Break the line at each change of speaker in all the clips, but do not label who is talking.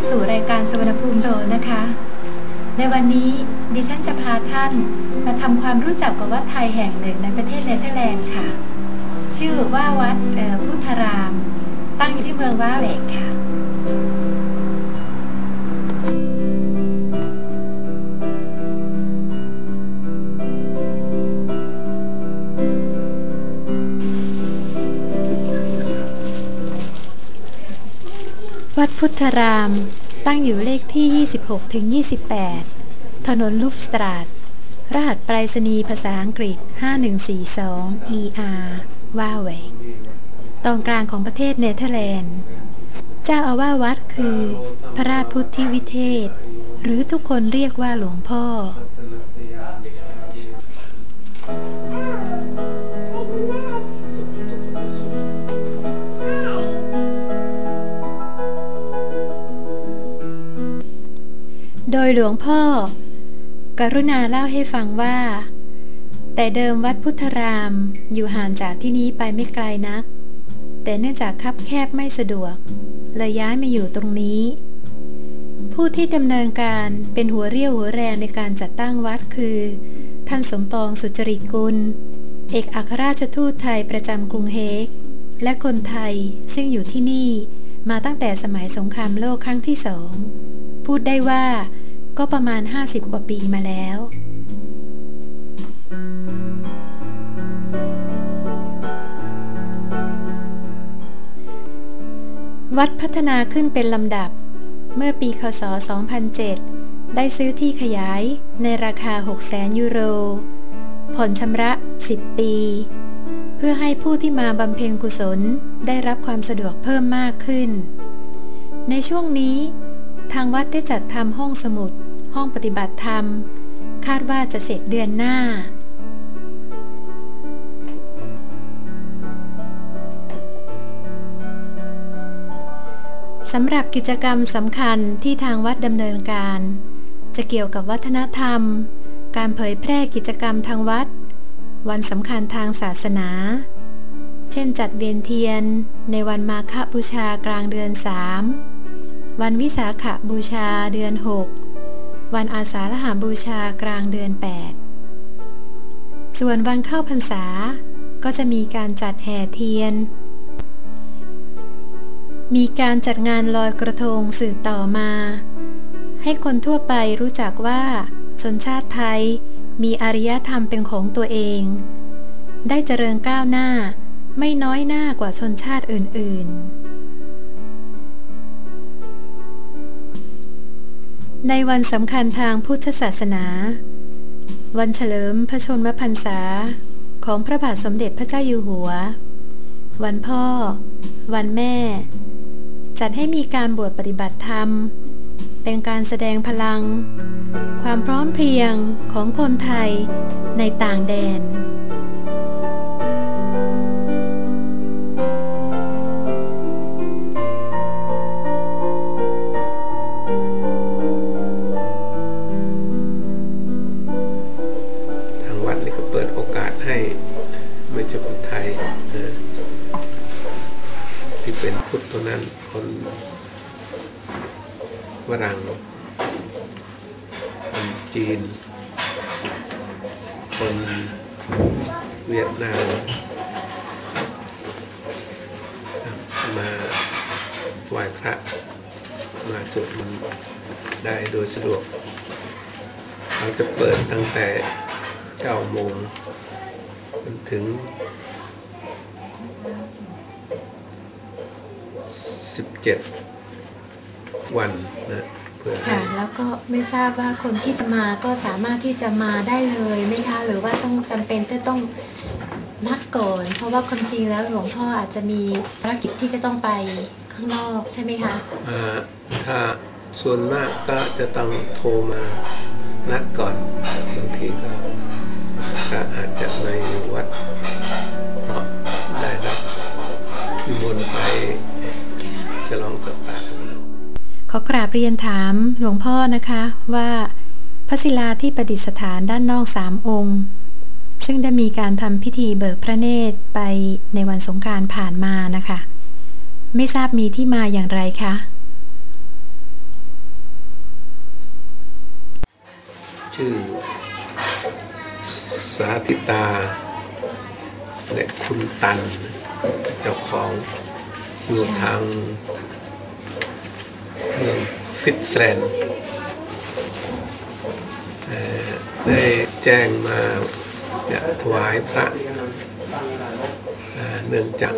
สู่รายการสุวรรณภูมิโซนะคะในวันนี้ดิฉันจะพาท่านมาทำความรู้จักกับวัดไทยแห่งหนึ่งในประเทศเนเธอร์แลนด์ค่ะชื่อว่าวัดพุทธารามตั้งอยู่ที่เมืองวาเวกค่ะวัดพุทธารามตั้งอยู่เลขที่26-28ถนนลูฟสตราทรหัสไปรษณีย์ภาษาอังกฤษ5142 ER วาเวกตอนกลางของประเทศเนเธอร์แลนด์เจ้าอาวาสวัดคือพระราชพุทธิวิเทศหรือทุกคนเรียกว่าหลวงพ่อโดยหลวงพ่อกรุณาเล่าให้ฟังว่าแต่เดิมวัดพุทธารามอยู่ห่างจากที่นี้ไปไม่ไกลนักแต่เนื่องจากคับแคบไม่สะดวกเลยย้ายมาอยู่ตรงนี้ผู้ที่ดำเนินการเป็นหัวเรี่ยวหัวแรงในการจัดตั้งวัดคือท่านสมปองสุจริตกุลเอกอัครราชทูตไทยประจำกรุงเฮกและคนไทยซึ่งอยู่ที่นี่มาตั้งแต่สมัยสงครามโลกครั้งที่2พูดได้ว่าก็ประมาณ50กว่าปีมาแล้ววัดพัฒนาขึ้นเป็นลำดับเมื่อปีคศ2007ได้ซื้อที่ขยายในราคา 600,000 ยูโรผ่อนชำระ10 ปีเพื่อให้ผู้ที่มาบำเพ็ญกุศลได้รับความสะดวกเพิ่มมากขึ้นในช่วงนี้ทางวัดได้จัดทำห้องสมุดห้องปฏิบัติธรรมคาดว่าจะเสร็จเดือนหน้าสำหรับกิจกรรมสำคัญที่ทางวัดดำเนินการจะเกี่ยวกับวัฒนธรรมการเผยแพร่กิจกรรมทางวัดวันสำคัญทางศาสนาเช่นจัดเวียนเทียนในวันมาฆบูชากลางเดือน3วันวิสาขบูชาเดือน6วันอาสาฬหบูชากลางเดือน8ส่วนวันเข้าพรรษาก็จะมีการจัดแห่เทียนมีการจัดงานลอยกระทงสืบต่อมาให้คนทั่วไปรู้จักว่าชนชาติไทยมีอารยธรรมเป็นของตัวเองได้เจริญก้าวหน้าไม่น้อยหน้ากว่าชนชาติอื่นๆในวันสำคัญทางพุทธศาสนาวันเฉลิมพระชนมพรรษาของพระบาทสมเด็จพระเจ้าอยู่หัววันพ่อวันแม่จัดให้มีการบวชปฏิบัติธรรมเป็นการแสดงพลังความพร้อมเพรียงของคนไทยในต่างแดน
ทางวัดนี่ก็เปิดโอกาสให้ไม่ใช่คนไทยที่เป็นพุทธตัวนั้นคนฝรั่งคนจีนคนเวียดนามมาไหว้พระมาสวดมนต์ได้โดยสะดวกเราจะเปิดตั้งแต่9 โมงจนถึง17 วันนะเพื่อ
ค่ะแล้วก็ไม่ทราบว่าคนที่จะมาก็สามารถที่จะมาได้เลยไหมคะหรือว่าต้องจำเป็นต้องนัดก่อนเพราะว่าความจริงแล้วหลวงพ่ออาจจะมีภารกิจที่จะต้องไปข้างนอกใช่ไหมคะ
ถ้าส่วนมากก็จะต้องโทรมานัดก่อนบางทีก็อาจจะในวัดเพราะได้รับนิมนต์ไปฉลองสัปดาห์
ขอกราบเรียนถามหลวงพ่อนะคะว่าพระศิลาที่ประดิษฐานด้านนอก3 องค์ซึ่งได้มีการทำพิธีเบิกพระเนตรไปในวันสงกรานต์ผ่านมานะคะไม่ทราบมีที่มาอย่างไรคะ
ชื่อสาธิตาและคุณตันเจ้าของอยู่ทางเมืองฟิตแลนด์ได้แจ้งมาจะถวายพระเนื่องจาก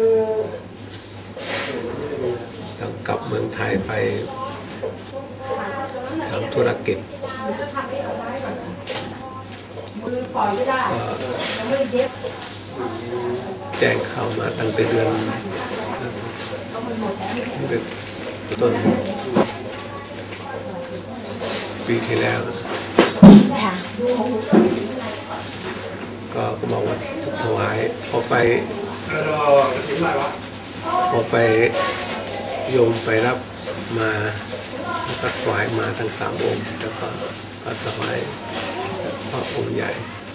ต้องกลับเมืองไทยไปทำธุรกิจแจ้งเข้ามาตั้งแต่เดือนต้นปีที่แล้วก็บอกว่าจะถวายพอไปโยมไปรับมาแล้วก็ถวายมาทั้ง3 องค์แล้วก็ถวายพระองค์ใหญ่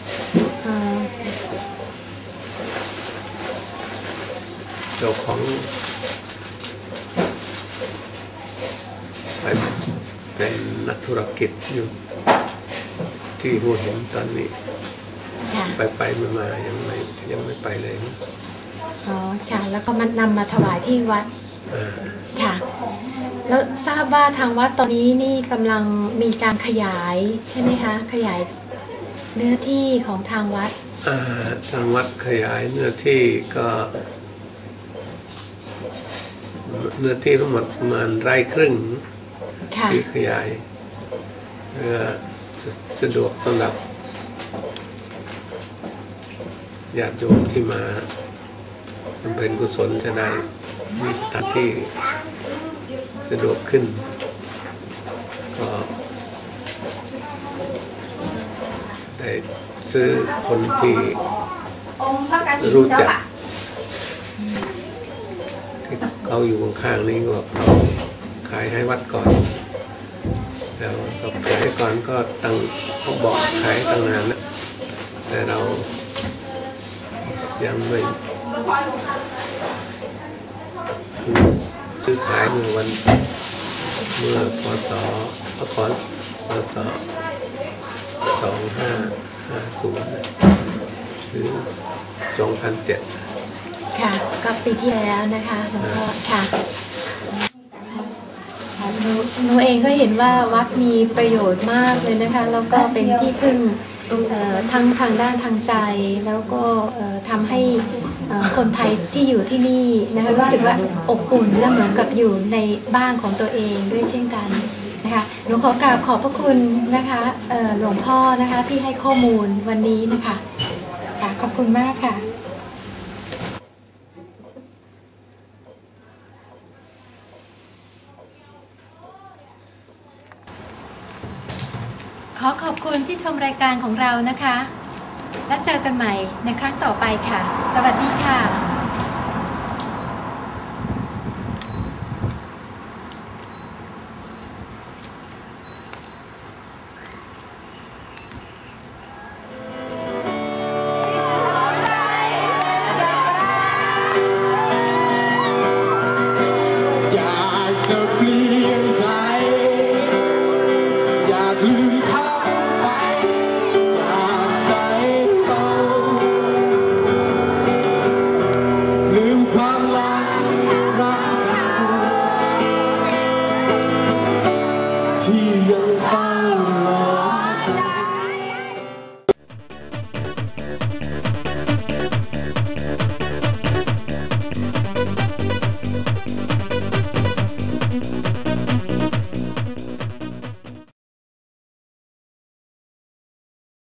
เจ้าของเป็นนักธุรกิจอยู่ที่หัวหินตอนนี้ไปมายังไม่ไปเลย
อ๋อค่ะแล้วก็มันนำมาถวายที่วัดค่ะแล้วทราบว่าทางวัดตอนนี้นี่กำลังมีการขยายใช่ไหมคะขยายเนื้อที่ของทางวัด
ทางวัดขยายเนื้อที่ก็เนื้อที่ทั้งหมดประมาณ1.5 ไร่ที่ขยายเพื่อสะดวกสำหรับญาติโยมที่มาบำเพ็ญกุศลจะได้มีสถานที่สะดวกขึ้นก็ได้ซื้อคนที่รู้จักที่เขาอยู่ข้างๆนี้ก็เขาขายให้วัดก่อนแล้วก็ขายก่อนก็ตั้งเขาบอกขายตั้งนานแล้วแต่เรายังไม่ซื้อขายเมื่อพศ2550หรือ2007
ค่ะก็ปีที่แล้วนะคะหลวงพ่อค่ะหนูเองก็เห็นว่าวัดมีประโยชน์มากเลยนะคะแล้วก็เป็นที่พึ่งทั้งทางด้านทางใจแล้วก็ทำให้คนไทยที่อยู่ที่นี่นะคะรู้สึกว่าอบอุ่นและเหมือนกับอยู่ในบ้านของตัวเองด้วยเช่นกันนะคะหนูขอกราบขอบพระคุณนะคะหลวงพ่อนะคะที่ให้ข้อมูลวันนี้นะคะค่ะขอบคุณมากค่ะขอขอบคุณที่ชมรายการของเรานะคะและเจอกันใหม่ในครั้งต่อไปค่ะสวัสดีค่ะ